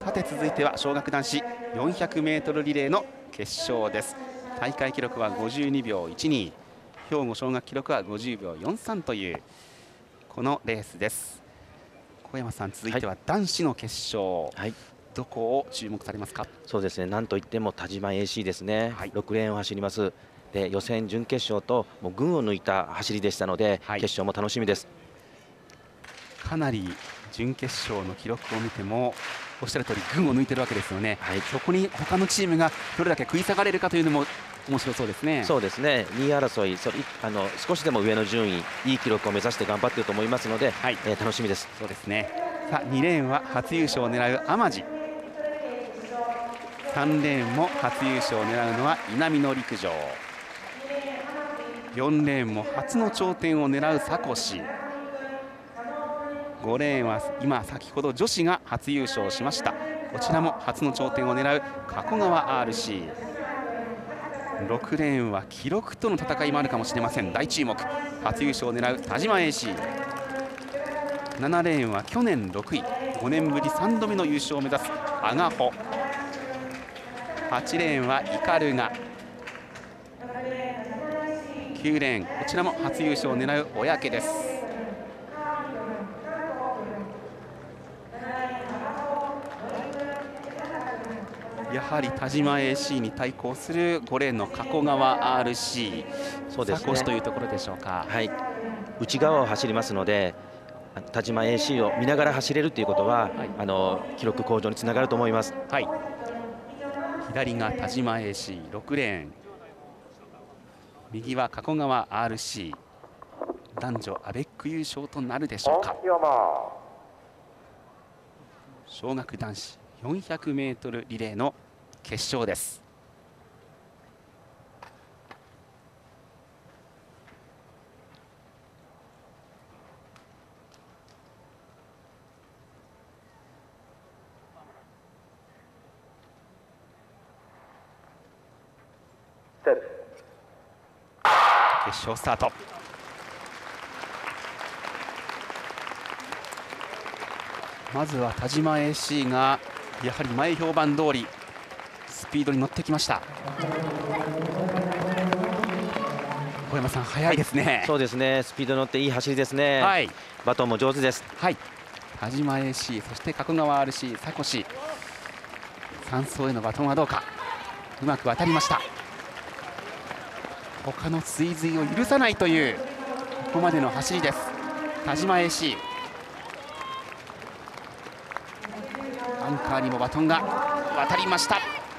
さて続いては小学男子 400m リレーの決勝です。大会記録は52秒12、兵庫小学記録は50秒43というこのレースです。小山さん、続いては男子の決勝、はい、どこを注目されますか？ そうですね、なんといっても田島 AC ですね、はい、6レーンを走ります。で予選、準決勝ともう群を抜いた走りでしたので、はい、決勝も楽しみです。 かなり準決勝の記録を見てもおっしゃる通り群を抜いてるわけですよね、はい、そこに他のチームがどれだけ食い下がれるかというのも面白そうですね。 そうですね、2位争い少しでも上の順位、いい記録を目指して頑張っていると思いますので、はい、楽しみです。 そうですね。さあ2レーンは初優勝を狙う天地、3レーンも初優勝を狙うのは稲美野陸上、4レーンも初の頂点を狙う佐越、5レーンは今先ほど女子が初優勝しました、こちらも初の頂点を狙う加古川 RC、 6レーンは記録との戦いもあるかもしれません、大注目初優勝を狙う田島 AC、 7レーンは去年6位、5年ぶり3度目の優勝を目指す阿賀穂、8レーンは斑が、9レーンこちらも初優勝を狙う小宅です。やはり田島 AC に対抗する5レーンの加古川 RC、 そうですね、佐越というところでしょうか。 はい、内側を走りますので田島 AC を見ながら走れるということは、はい、記録向上につながると思います。 はい、左が田島 AC6 レーン、右は加古川 RC、 男女アベック優勝となるでしょうか。小学男子 400m リレーの決勝です。決勝スタート。まずは田島 AC がやはり前評判通りスピードに乗ってきました。小山さん、速いですね。 そうですね、スピードに乗っていい走りですね。はい、バトンも上手です。 はい、田島 AC、 そして加古川 RC、 佐越、3走へのバトンはどうか。うまく渡りました。他の追随を許さないというここまでの走りです。田島 AC、 アンカーにもバトンが渡りました。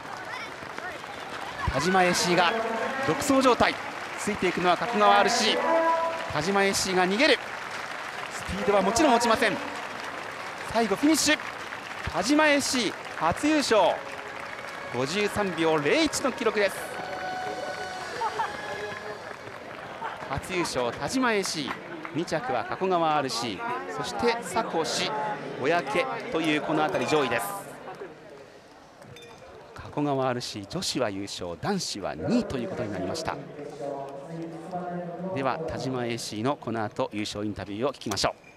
田島 AC が独走状態、ついていくのは加古川 RC、 田島 AC が逃げる。スピードはもちろん落ちません。最後フィニッシュ、田島 AC 初優勝、53秒01の記録です。初優勝田島 AC、 2着は加古川 RC、 そして佐越、小宅というこの辺り上位です。加古川 RC 女子は優勝、男子は2位ということになりました。では田島 AC のこの後優勝インタビューを聞きましょう。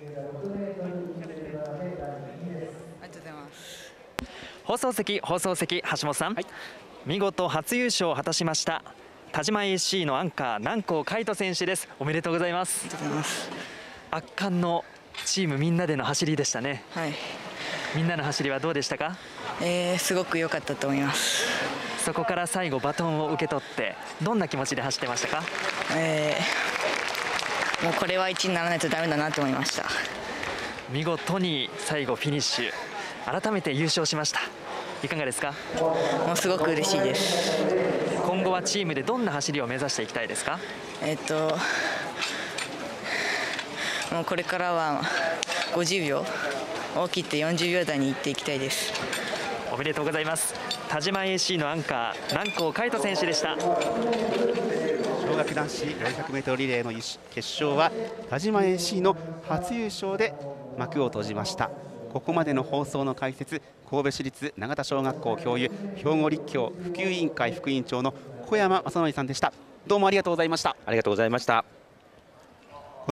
放送席橋本さん、はい、見事初優勝を果たしました田島 AC のアンカー南光海斗選手です。おめでとうございます。 ありがとうございます。 圧巻のチームみんなでの走りでしたね。 はい、 みんなの走りはどうでしたか？ すごく良かったと思います。 そこから最後バトンを受け取ってどんな気持ちで走ってましたか？ もうこれは1位にならないとダメだなと思いました。 見事に最後フィニッシュ、改めて優勝しました。いかがですか？ もうすごく嬉しいです。 今後はチームでどんな走りを目指していきたいですか？ もうこれからは50秒を切って40秒台に行っていきたいです。 おめでとうございます。田島 AC のアンカー南光海斗選手でした。 小学男子 400m リレーの決勝は田島 AC の初優勝で幕を閉じました。ここまでの放送の解説、神戸市立永田小学校教諭、兵庫立教普及委員会副委員長の小山正則さんでした。どうもありがとうございました。 ありがとうございました。